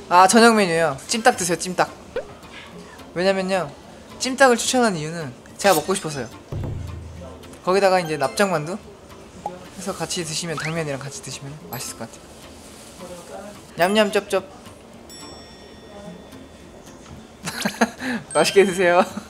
아, 저녁 메뉴요. 찜닭 드세요. 찜닭. 왜냐면요, 찜닭을 추천한 이유는 제가 먹고 싶어서요. 거기다가 이제 납작만두 해서 같이 드시면, 당면이랑 같이 드시면 맛있을 것 같아요. 냠냠 쩝쩝. 맛있게 드세요.